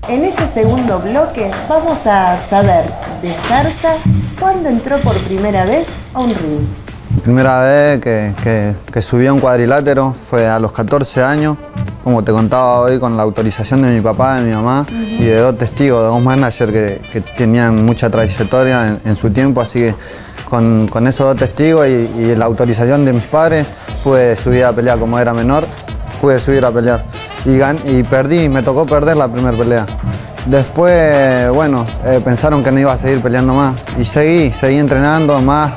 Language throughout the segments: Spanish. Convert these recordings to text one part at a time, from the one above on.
En este segundo bloque vamos a saber de Zarza cuándo entró por primera vez a un ring. Primera vez que subí a un cuadrilátero fue a los 14 años, como te contaba hoy, con la autorización de mi papá, de mi mamá y de dos testigos, de dos managers que tenían mucha trayectoria en su tiempo, así que con esos dos testigos y la autorización de mis padres pude subir a pelear. Como era menor, pude subir a pelear y perdí, me tocó perder la primera pelea. Después, bueno, pensaron que no iba a seguir peleando más y seguí entrenando más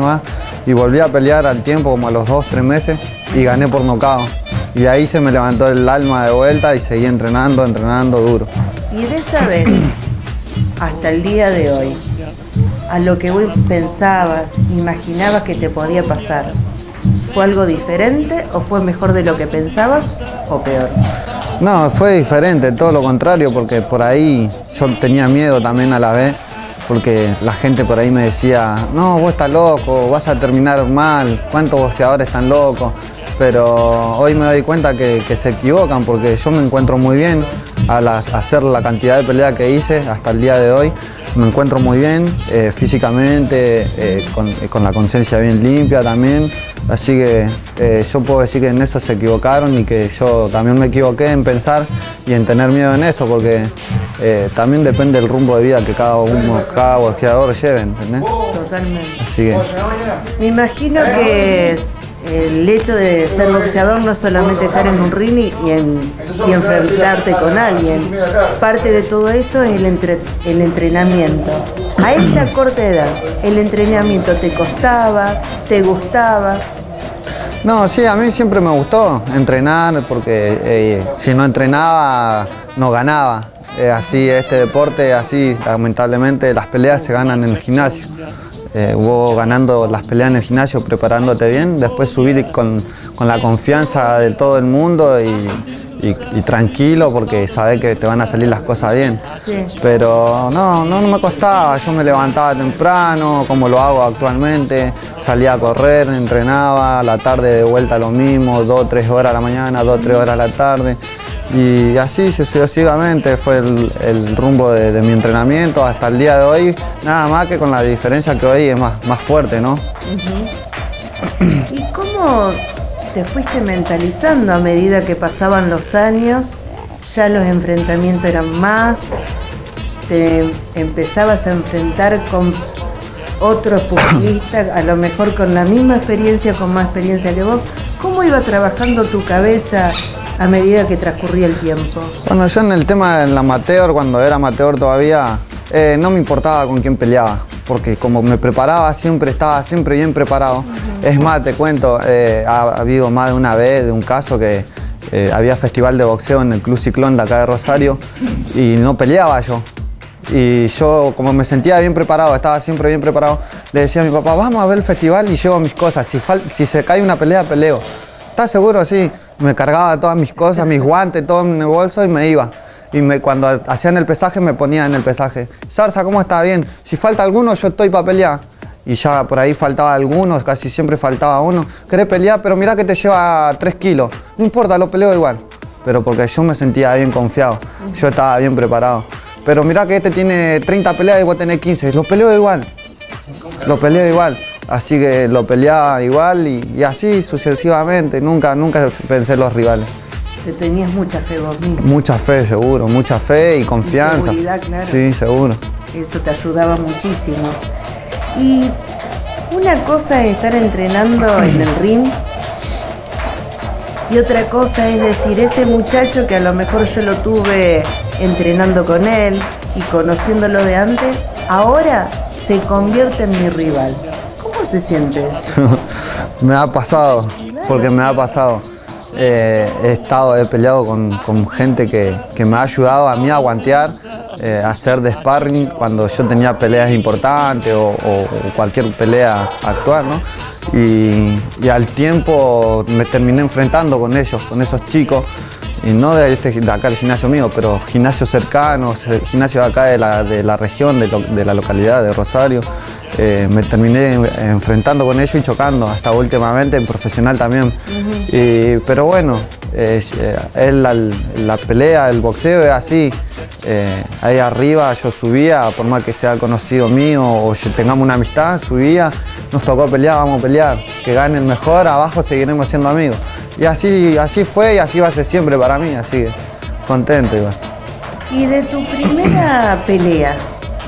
y volví a pelear al tiempo, como a los 2-3 meses, y gané por nocaut. Y ahí se me levantó el alma de vuelta y seguí entrenando duro. Y de esa vez hasta el día de hoy, a lo que vos pensabas, imaginabas que te podía pasar, ¿fue algo diferente o fue mejor de lo que pensabas o peor? No, fue diferente, todo lo contrario, porque por ahí yo tenía miedo también a la vez, porque la gente por ahí me decía, no, vos estás loco, vas a terminar mal, ¿cuántos boxeadores están locos? Pero hoy me doy cuenta que se equivocan, porque yo me encuentro muy bien al hacer la cantidad de peleas que hice hasta el día de hoy. Me encuentro muy bien físicamente, con la conciencia bien limpia también, así que yo puedo decir que en eso se equivocaron y que yo también me equivoqué en pensar y en tener miedo en eso, porque también depende del rumbo de vida que cada boxeador lleve, ¿entendés? Totalmente. Así que me imagino que el hecho de ser boxeador no es solamente estar en un ring y enfrentarte con alguien. Parte de todo eso es el entrenamiento. A esa corta edad, ¿el entrenamiento te costaba, te gustaba? No, sí, a mí siempre me gustó entrenar, porque si no entrenaba, no ganaba. Así, este deporte, así, lamentablemente, las peleas se ganan en el gimnasio. Vos ganando las peleas en el gimnasio, preparándote bien, después subir con la confianza de todo el mundo y tranquilo, porque sabés que te van a salir las cosas bien. Sí. Pero no me costaba, yo me levantaba temprano, como lo hago actualmente, salía a correr, entrenaba, a la tarde de vuelta lo mismo, 2-3 horas a la mañana, 2-3 horas a la tarde. Y así sucesivamente fue el rumbo de mi entrenamiento hasta el día de hoy, nada más que con la diferencia que hoy es más fuerte, ¿no? ¿Y cómo te fuiste mentalizando a medida que pasaban los años? Ya los enfrentamientos eran más, te empezabas a enfrentar con otros pugilistas, a lo mejor con la misma experiencia, con más experiencia que vos. ¿Cómo iba trabajando tu cabeza a medida que transcurría el tiempo? Bueno, yo en el tema del amateur, cuando era amateur todavía, no me importaba con quién peleaba, porque como me preparaba siempre, estaba siempre bien preparado. Es más, te cuento, ha habido más de una vez de un caso que había festival de boxeo en el Club Ciclón de acá de Rosario y no peleaba yo. Y yo, como me sentía bien preparado, estaba siempre bien preparado, le decía a mi papá, vamos a ver el festival y llevo mis cosas, si se cae una pelea, peleo. ¿Estás seguro? Sí. Me cargaba todas mis cosas, mis guantes, todo en el bolso y me iba. Y cuando hacían el pesaje me ponía en el pesaje. Zarza, ¿cómo está? Bien. Si falta alguno, yo estoy para pelear. Y ya por ahí faltaba algunos, casi siempre faltaba uno. ¿Querés pelear? Pero mirá que te lleva 3 kilos. No importa, lo peleo igual. Pero porque yo me sentía bien confiado. Yo estaba bien preparado. Pero mirá que este tiene 30 peleas y vos tenés 15. Lo peleo igual. Lo peleo igual. Así que lo peleaba igual y así sucesivamente, nunca pensé en los rivales. Te tenías mucha fe vos mismo. Mucha fe, seguro, mucha fe y confianza. Y seguridad, claro. Sí, seguro. Eso te ayudaba muchísimo. Y una cosa es estar entrenando en el ring y otra cosa es decir, ese muchacho que a lo mejor yo lo tuve entrenando con él y conociéndolo de antes, ahora se convierte en mi rival. ¿Cómo se siente eso? Me ha pasado, porque me ha pasado. He peleado con gente que me ha ayudado a mí a guantear, a hacer de sparring cuando yo tenía peleas importantes o cualquier pelea actual, ¿no? Y al tiempo me terminé enfrentando con ellos, con esos chicos, y no de acá del gimnasio mío, pero gimnasios cercanos, gimnasios de acá de la región, de la localidad de Rosario. me terminé enfrentando con ellos y chocando, hasta últimamente en profesional también. Pero bueno, la pelea, el boxeo es así. Ahí arriba yo subía, por más que sea conocido mío o tengamos una amistad, subía, nos tocó pelear, vamos a pelear, que gane el mejor, abajo seguiremos siendo amigos. Y así fue y así va a ser siempre para mí, así que contento igual. Y de tu primera pelea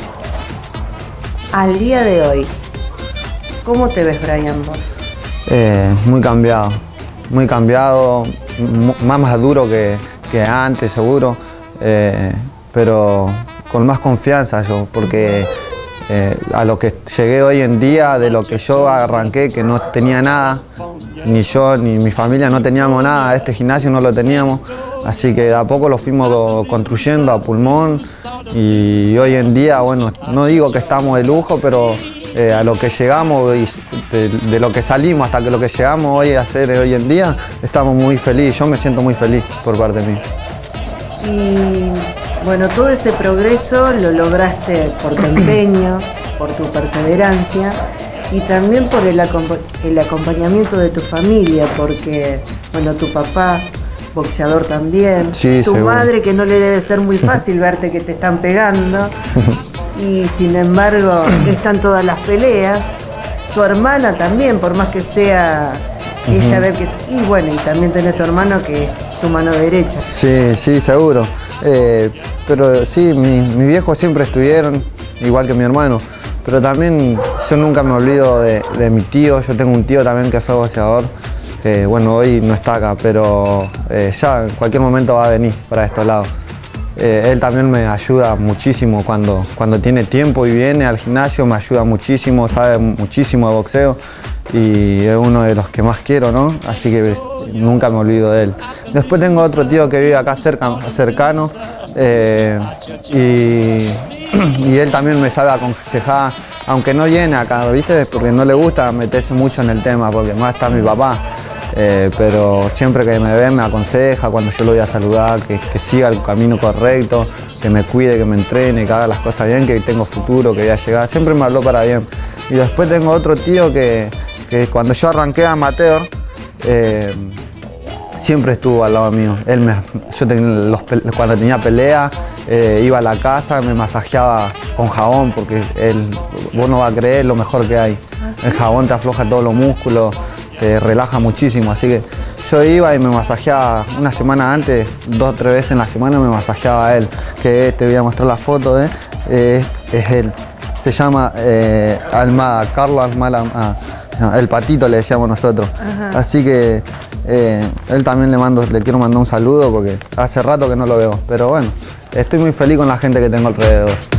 al día de hoy, ¿cómo te ves, Brian, vos? Muy cambiado, más maduro que antes seguro, pero con más confianza yo, porque a lo que llegué hoy en día, de lo que yo arranqué, que no tenía nada, ni yo ni mi familia no teníamos nada, este gimnasio no lo teníamos, así que de a poco lo fuimos construyendo a pulmón y hoy en día, bueno, no digo que estamos de lujo, pero a lo que llegamos, de lo que salimos hasta que lo que llegamos hoy a hacer hoy en día, estamos muy felices, yo me siento muy feliz por parte mía. Y bueno, todo ese progreso lo lograste por tu empeño, por tu perseverancia y también por el acompañamiento de tu familia, porque, bueno, tu papá, boxeador también, sí, tu seguro. madre, que no le debe ser muy fácil verte que te están pegando, y sin embargo están todas las peleas, tu hermana también, por más que sea ella ver que... Y bueno, y también tenés tu hermano que es tu mano derecha. Sí, seguro. Pero sí, mis viejos siempre estuvieron, igual que mi hermano. Pero también yo nunca me olvido de mi tío. Yo tengo un tío también que fue boxeador, que bueno, hoy no está acá, pero ya en cualquier momento va a venir para estos lados. Él también me ayuda muchísimo cuando tiene tiempo y viene al gimnasio, me ayuda muchísimo, sabe muchísimo de boxeo y es uno de los que más quiero, ¿no? Así que nunca me olvido de él. Después tengo otro tío que vive acá cercano y él también me sabe aconsejar, aunque no viene acá, ¿viste? Porque no le gusta meterse mucho en el tema, porque más está mi papá. Pero siempre que me ve me aconseja cuando yo lo voy a saludar, que siga el camino correcto, que me cuide, que me entrene, que haga las cosas bien, que tengo futuro, que voy a llegar. Siempre me habló para bien. Y después tengo otro tío que cuando yo arranqué amateur, siempre estuvo al lado mío. Cuando tenía pelea, iba a la casa, me masajeaba con jabón, porque vos no vas a creer lo mejor que hay. ¿Ah, sí? El jabón te afloja todos los músculos, te relaja muchísimo, así que yo iba y me masajeaba una semana antes, 2 o 3 veces en la semana me masajeaba a él, que te voy a mostrar la foto, es él. Se llama Carlos Almada, el patito le decíamos nosotros. Ajá. Así que él también le quiero mandar un saludo porque hace rato que no lo veo, pero bueno, estoy muy feliz con la gente que tengo alrededor.